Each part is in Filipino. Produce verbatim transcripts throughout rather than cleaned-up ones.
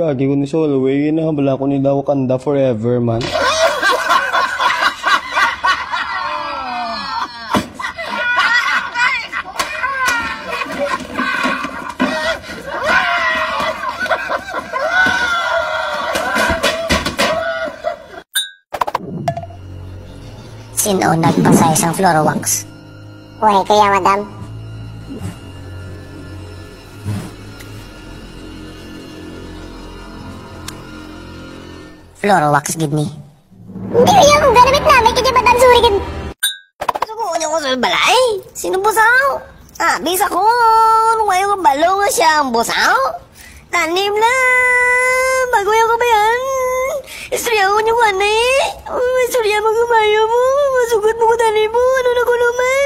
lagi ko ni solo, eh. Hinahabala ko ni Wakanda forever, man. Sino nagpasa isang Florowax? Uy, kaya madam. Florowax, give me. Hindi kaya kung ganamit namin, kaya madam, sorry ka. Subukan niyo ko sa balay. Sino busaw? Ah, bisa ko. Ngayon ang balo nga siya ang busaw. Tanim na. Bagoy ako ba yan? Istorya ko niyo ka na eh. Istorya mo kumayo mo. Masugot mo ko tanim mo. Ano na ko naman?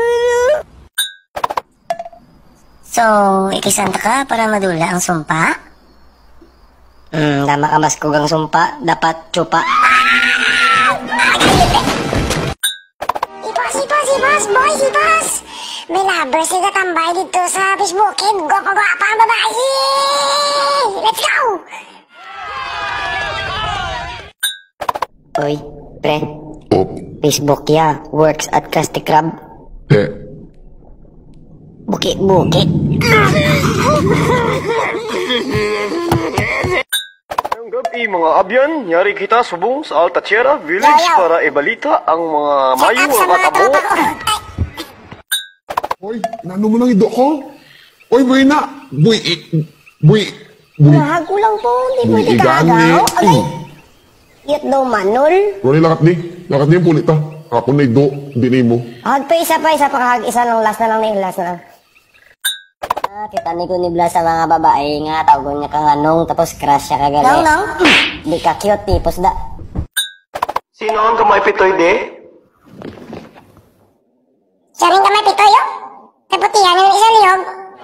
So, ikisanta ka para madula ang sumpa? Hmm, tama ka mas kugang sumpa. Dapat tsupa. Ipos, ipos, ipos, boy, ipos. May lover sila tambay dito sa Facebookid. Gwapa-gwapa ang babae. Let's go! Oy, pre. Op. Facebook ya, works at Krusty Krab. Eh. Buki-buki. Ngayong gabi mga abyan, yari kita subong sa Altachera Village Yo, yo. para ibalita ang mga Shut mayo up sa nga mga katabo. tropa ko. Oy, nano mo lang ido ko? Oy, boy na. Boy, i... Boy... Boy... Lahag ko lang po, hindi Boy, pwede igani. kagaw. Agay, iyat daw manol. Wala lakat ni. Lakat ni yung pulit ha. Ako na ido, hindi mo. Hag pa isa pa, isa pa kahag, isa lang, last na lang na yung last na lang. Ah, kita ni ko ni Blas sa mga babae nga, tawag niya kang anong, tapos crush siya kagali. Nang, nang. Di ka cute, tipos da. Sino ang kamay pitoy de? Siya rin kamay pitoyo. Kaputihan yung isang liyog.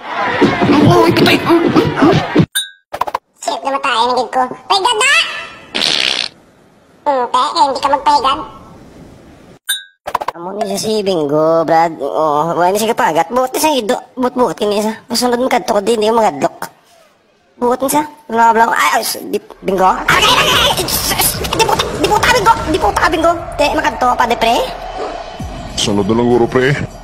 Shit, namatayan ang gig ko. Pahigad na! Hmm, te, kaya hindi ka magpahigad. Amo ni siya si Bingo, Brad. Oo, wala ni siya kapagat. Buot ni siya, ido. Buot-buot ni siya. Masunod mo kadto ko din, hindi ko magadlok. Buot ni siya. Blah-blah. Ay, ay, di, Bingo. Ay, ay, ay, ay, di puta, di puta ka, Bingo. Di puta ka, Bingo. Te, makadto pa, de, pre. Sunod na lang guro, pre.